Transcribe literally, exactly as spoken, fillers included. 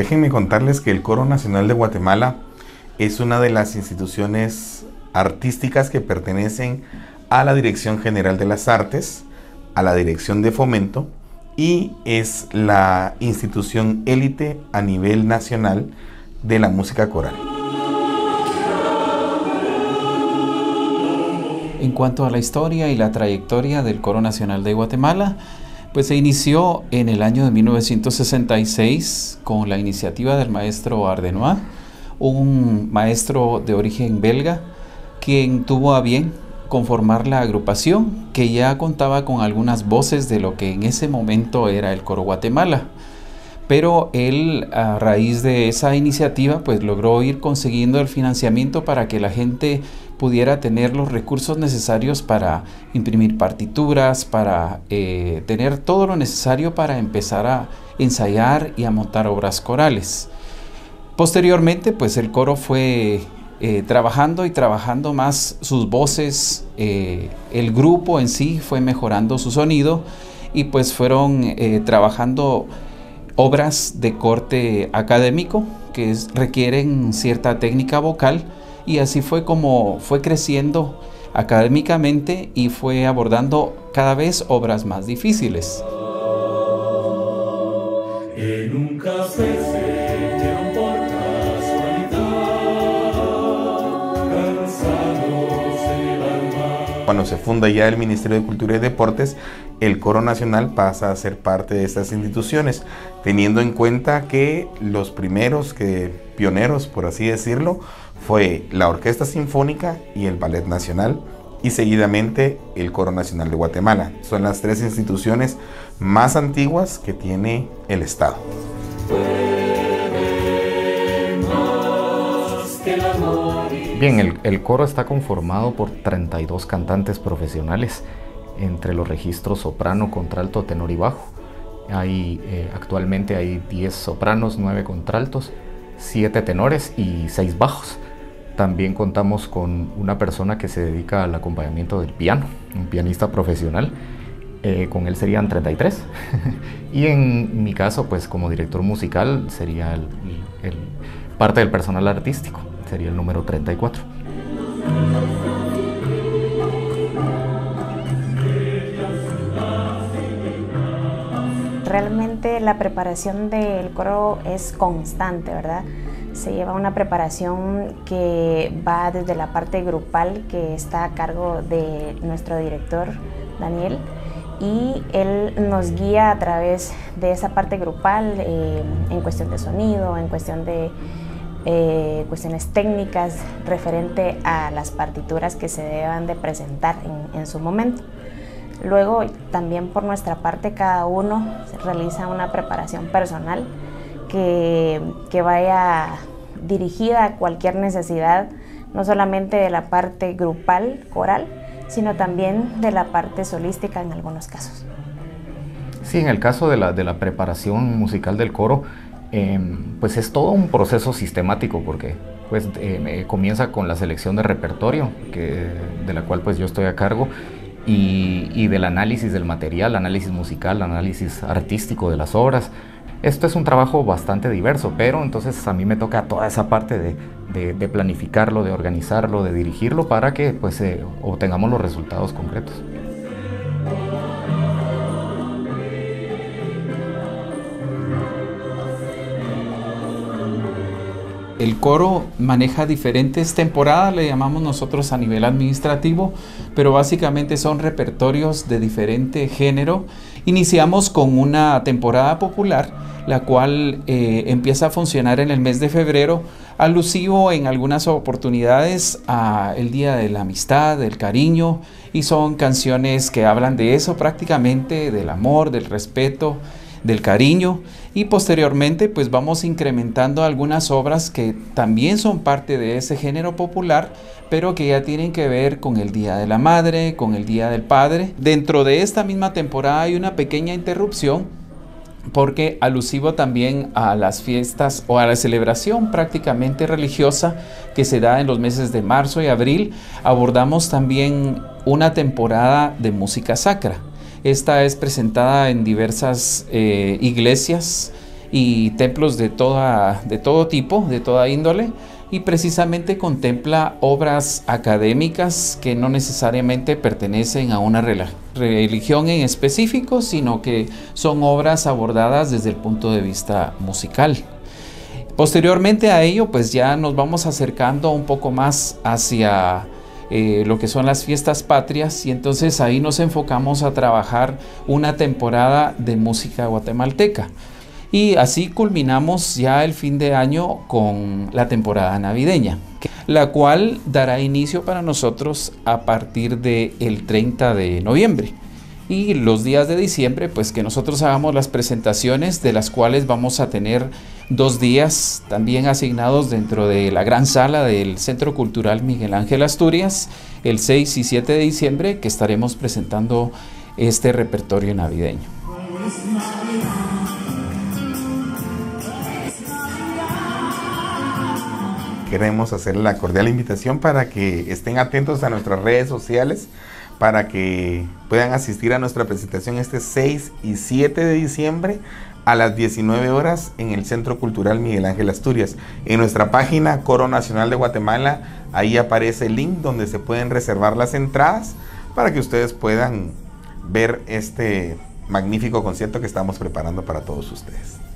Déjenme contarles que el Coro Nacional de Guatemala es una de las instituciones artísticas que pertenecen a la Dirección General de las Artes, a la Dirección de Fomento, y es la institución élite a nivel nacional de la música coral. En cuanto a la historia y la trayectoria del Coro Nacional de Guatemala, pues se inició en el año de mil novecientos sesenta y seis con la iniciativa del maestro Ardenois, un maestro de origen belga, quien tuvo a bien conformar la agrupación, que ya contaba con algunas voces de lo que en ese momento era el Coro Guatemala. Pero él, a raíz de esa iniciativa, pues logró ir consiguiendo el financiamiento para que la gente pudiera tener los recursos necesarios para imprimir partituras, para eh, tener todo lo necesario para empezar a ensayar y a montar obras corales. Posteriormente, pues el coro fue eh, trabajando y trabajando más sus voces, eh, el grupo en sí fue mejorando su sonido y pues fueron eh, trabajando obras de corte académico que es, requieren cierta técnica vocal, y así fue como fue creciendo académicamente y fue abordando cada vez obras más difíciles. En un café se dieron por casualidad, cansados en el alma. Cuando se funda ya el Ministerio de Cultura y Deportes, el Coro Nacional pasa a ser parte de estas instituciones, teniendo en cuenta que los primeros que, pioneros, por así decirlo, fue la Orquesta Sinfónica y el Ballet Nacional, y seguidamente el Coro Nacional de Guatemala. Son las tres instituciones más antiguas que tiene el Estado. Bien, el, el coro está conformado por treinta y dos cantantes profesionales, entre los registros soprano, contralto, tenor y bajo. Hay, eh, actualmente hay diez sopranos, nueve contraltos, siete tenores y seis bajos. También contamos con una persona que se dedica al acompañamiento del piano, un pianista profesional. Eh, con él serían treinta y tres. Y en mi caso, pues como director musical, sería el, el, parte del personal artístico, sería el número treinta y cuatro. Realmente la preparación del coro es constante, ¿verdad? Se lleva una preparación que va desde la parte grupal, que está a cargo de nuestro director Daniel, y él nos guía a través de esa parte grupal eh, en cuestión de sonido, en cuestión de eh, cuestiones técnicas referente a las partituras que se deban de presentar en, en su momento. Luego también por nuestra parte cada uno realiza una preparación personal que, que vaya dirigida a cualquier necesidad, no solamente de la parte grupal, coral, sino también de la parte solística en algunos casos. Sí, en el caso de la, de la preparación musical del coro, eh, pues es todo un proceso sistemático, porque pues, eh, comienza con la selección de repertorio, que, de la cual pues yo estoy a cargo, y, y del análisis del material, análisis musical, análisis artístico de las obras. Esto es un trabajo bastante diverso, pero entonces a mí me toca toda esa parte de, de, de planificarlo, de organizarlo, de dirigirlo para que pues, eh, obtengamos los resultados concretos. El coro maneja diferentes temporadas, le llamamos nosotros a nivel administrativo, pero básicamente son repertorios de diferente género. Iniciamos con una temporada popular, la cual eh, empieza a funcionar en el mes de febrero, alusivo en algunas oportunidades al Día de la Amistad, del cariño, y son canciones que hablan de eso prácticamente, del amor, del respeto, del cariño, y posteriormente pues vamos incrementando algunas obras que también son parte de ese género popular, pero que ya tienen que ver con el Día de la Madre, con el Día del Padre. Dentro de esta misma temporada hay una pequeña interrupción, porque alusivo también a las fiestas o a la celebración prácticamente religiosa que se da en los meses de marzo y abril, abordamos también una temporada de música sacra. Esta es presentada en diversas eh, iglesias y templos de, toda, de todo tipo, de toda índole, y precisamente contempla obras académicas que no necesariamente pertenecen a una religión en específico, sino que son obras abordadas desde el punto de vista musical. Posteriormente a ello, pues ya nos vamos acercando un poco más hacia eh, lo que son las fiestas patrias, y entonces ahí nos enfocamos a trabajar una temporada de música guatemalteca. Y así culminamos ya el fin de año con la temporada navideña, la cual dará inicio para nosotros a partir del treinta de noviembre. Y los días de diciembre, pues que nosotros hagamos las presentaciones, de las cuales vamos a tener dos días también asignados dentro de la gran sala del Centro Cultural Miguel Ángel Asturias, el seis y siete de diciembre, que estaremos presentando este repertorio navideño. Queremos hacer la cordial invitación para que estén atentos a nuestras redes sociales, para que puedan asistir a nuestra presentación este seis y siete de diciembre a las diecinueve horas en el Centro Cultural Miguel Ángel Asturias. En nuestra página Coro Nacional de Guatemala, ahí aparece el link donde se pueden reservar las entradas para que ustedes puedan ver este magnífico concierto que estamos preparando para todos ustedes.